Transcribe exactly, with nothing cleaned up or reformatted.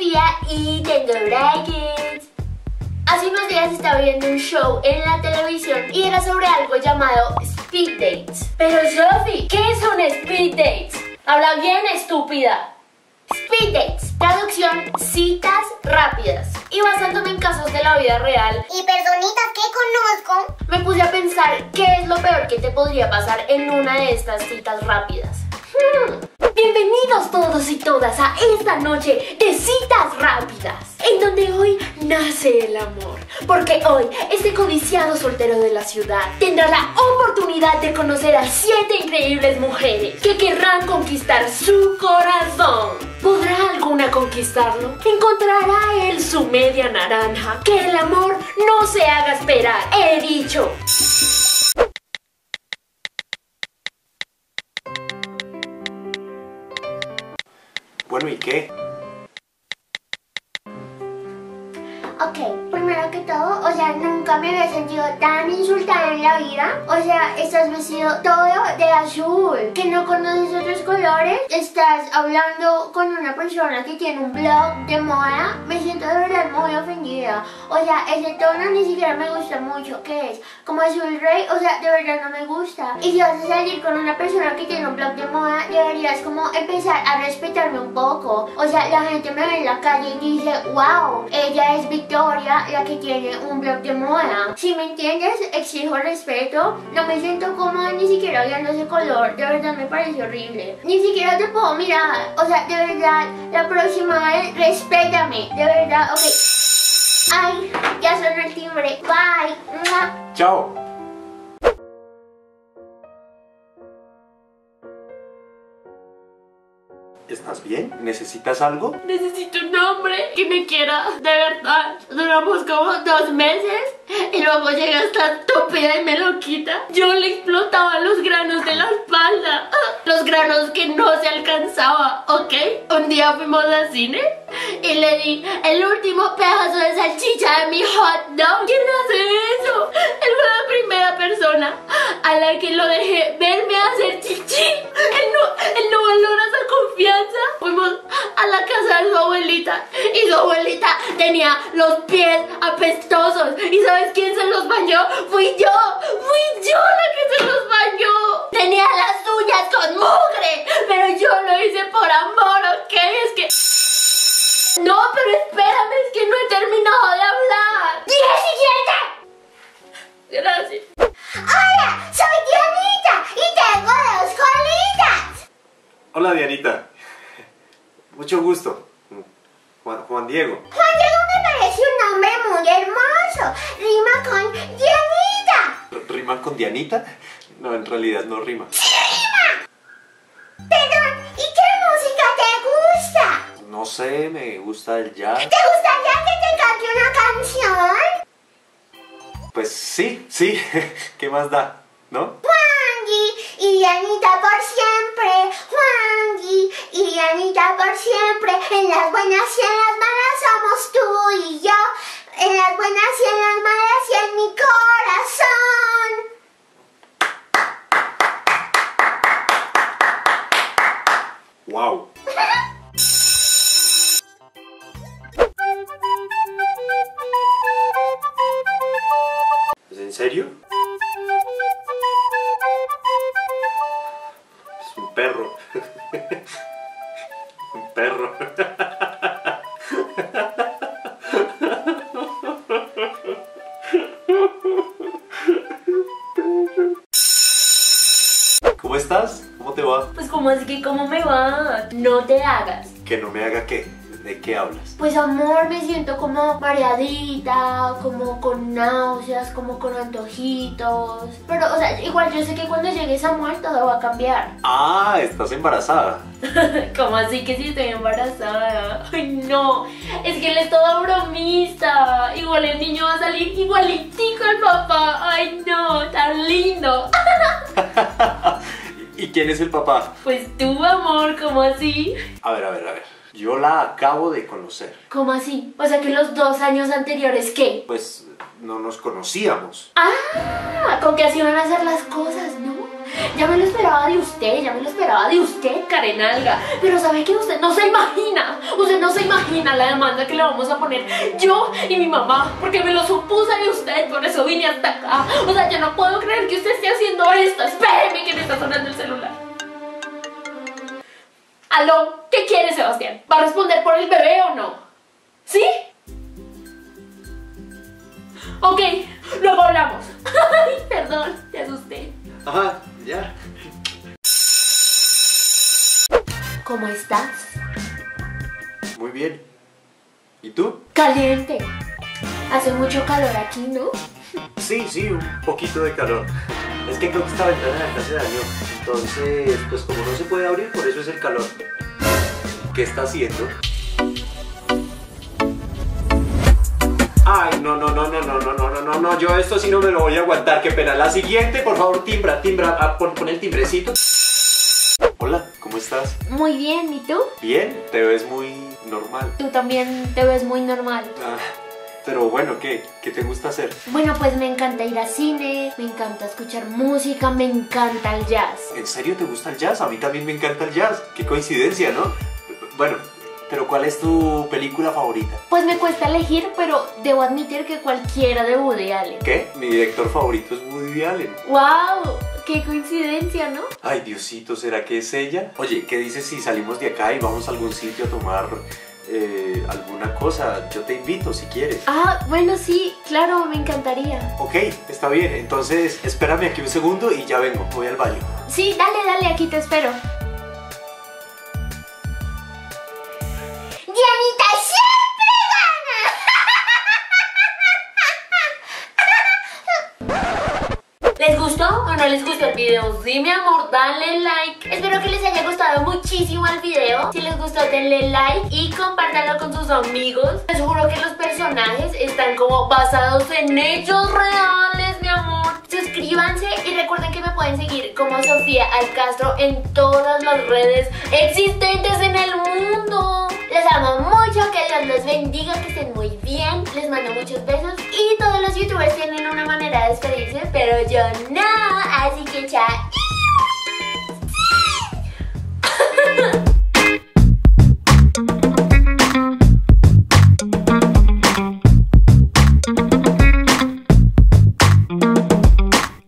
Sofía y tengo brackets. Hace unos días estaba viendo un show en la televisión y era sobre algo llamado speed dates. Pero Sofi, ¿qué son speed dates? Habla bien, estúpida. Speed dates, traducción, citas rápidas. Y basándome en casos de la vida real y personitas que conozco, me puse a pensar qué es lo peor que te podría pasar en una de estas citas rápidas. Hmm. Bienvenidos todos y todas a esta noche de citas rápidas, en donde hoy nace el amor. Porque hoy este codiciado soltero de la ciudad tendrá la oportunidad de conocer a siete increíbles mujeres que querrán conquistar su corazón. ¿Podrá alguna conquistarlo? ¿Encontrará él su media naranja? Que el amor no se haga esperar, he dicho. Bueno, ¿y qué? ok, primero que todo, o sea, nunca me había sentido tan insultada en la vida. O sea, estás vestido todo de azul, que no conoces otros colores. Estás hablando con una persona que tiene un blog de moda. Me siento de verdad muy ofendida. O sea, ese tono ni siquiera me gusta mucho. ¿Qué es? Como azul rey, o sea, de verdad no me gusta. Y si vas a salir con una persona que tiene un blog de moda, deberías como empezar a respetarme un poco. O sea, la gente me ve en la calle y dice, wow, ella es Victoria, la que tiene un blog de moda. Si me entiendes, exijo respeto. No me siento cómoda ni siquiera viendo ese color. De verdad me parece horrible. Ni siquiera te puedo mirar. O sea, de verdad, la próxima vez, respétame. De verdad, ok. Ay, ya sonó el timbre. Bye. ¡Mua! ¡Chao! ¿Estás bien? ¿Necesitas algo? Necesito un hombre que me quiera, de verdad. Duramos como dos meses y luego llega esta estúpida y me lo quita. Yo le explotaba los granos de la espalda, los granos que no se alcanzaba, ¿ok? Un día fuimos al cine y le di el último pedazo de salchicha de mi hot dog. ¿Quién hace eso? Él fue la primera persona a la que lo dejé verme hacer chichi. Él no, él no valora esa confianza. Fuimos a la casa de su abuelita y su abuelita tenía los pies apestosos. ¿Y sabes quién se los bañó? Fui yo, fui yo la que se los bañó. Tenía las uñas con mugre, pero yo lo hice por amor, ¿ok? Es que... No, pero espérame, es que no he terminado de hablar. ¡Dile siguiente! Gracias. Hola, soy Dianita y tengo dos colitas. Hola, Dianita. Mucho gusto. Juan, Juan Diego. Juan Diego me parece un nombre muy hermoso. Rima con Dianita. ¿Rima con Dianita? No, en realidad no rima. ¡Sí rima! Perdón, ¿y qué música te gusta? No sé, me gusta el jazz. ¿Te gustaría que te cante una canción? Pues sí, sí. ¿Qué más da? ¿No? Juangui y Dianita por siempre. Juangui y Dianita por siempre. En las buenas y en las malas somos tú y yo. En las buenas y en las malas y en mi corazón. ¡Wow! ¿Es en serio? Es un perro. Un perro. ¿Cómo estás? ¿Cómo te va? Pues como así que cómo me va, no te hagas. Que no me haga qué. ¿De qué hablas? Pues amor, me siento como mareadita, como con náuseas, como con antojitos. Pero, o sea, igual yo sé que cuando llegue Samuel todo va a cambiar. Ah, estás embarazada. ¿Cómo así que si estoy embarazada? Ay, no, es que él es todo bromista. Igual el niño va a salir igualitico al papá. Ay, no, tan lindo. ¿Y quién es el papá? Pues tú, amor, ¿cómo así? A ver, a ver, a ver. Yo la acabo de conocer. ¿Cómo así? O sea que los dos años anteriores, ¿qué? Pues no nos conocíamos. Ah, con que así van a hacer las cosas, ¿no? Ya me lo esperaba de usted, ya me lo esperaba de usted, Karen Alga. Pero ¿sabe qué? Usted no se imagina, usted no se imagina la demanda que le vamos a poner yo y mi mamá, porque me lo supuse de usted, por eso vine hasta acá. O sea, yo no puedo creer que usted esté haciendo esto. Espéreme que me está sonando el celular. ¿Aló? ¿Qué quiere, Sebastián? ¿Va a responder por el bebé o no? ¿Sí? Ok, luego hablamos. Ay, perdón, te asusté. Ajá, ya. ¿Cómo estás? Muy bien. ¿Y tú? Caliente. Hace mucho calor aquí, ¿no? Sí, sí, un poquito de calor. Es que creo que esta ventana de acá se dañó. Entonces, pues como no se puede abrir, por eso es el calor. ¿Qué está haciendo? Ay, no, no, no, no, no, no, no, no, no, no, yo esto sí no me lo voy a aguantar, qué pena. La siguiente, por favor, timbra, timbra, ah, pon, pon el timbrecito. Hola, ¿cómo estás? Muy bien, ¿y tú? Bien, te ves muy normal. Tú también te ves muy normal. Ah, pero bueno, ¿qué? ¿Qué te gusta hacer? Bueno, pues me encanta ir a cine, me encanta escuchar música, me encanta el jazz. ¿En serio te gusta el jazz? A mí también me encanta el jazz. Qué coincidencia, ¿no? Bueno, pero ¿cuál es tu película favorita? Pues me cuesta elegir, pero debo admitir que cualquiera de Woody Allen. ¿Qué? Mi director favorito es Woody Allen. ¡Wow! ¡Qué coincidencia!, ¿no? Ay, Diosito, ¿será que es ella? Oye, ¿qué dices si salimos de acá y vamos a algún sitio a tomar eh, alguna cosa? Yo te invito si quieres. Ah, bueno, sí, claro, me encantaría. Ok, está bien. Entonces, espérame aquí un segundo y ya vengo. Voy al baño. Sí, dale, dale, aquí te espero. ¡Dianita siempre gana! ¿Les gustó o no les gustó el video? Sí, mi amor, dale like. Espero que les haya gustado muchísimo el video. Si les gustó, denle like y compártanlo con sus amigos. Les juro que los personajes están como basados en hechos reales, mi amor. Suscríbanse y recuerden que me pueden seguir como Sofía Alcastro en todas las redes existentes en el mundo. Les amo mucho, que Dios los bendiga, que estén muy bien. Les mando muchos besos y todos los youtubers tienen una manera de despedirse, pero yo no, así que chao.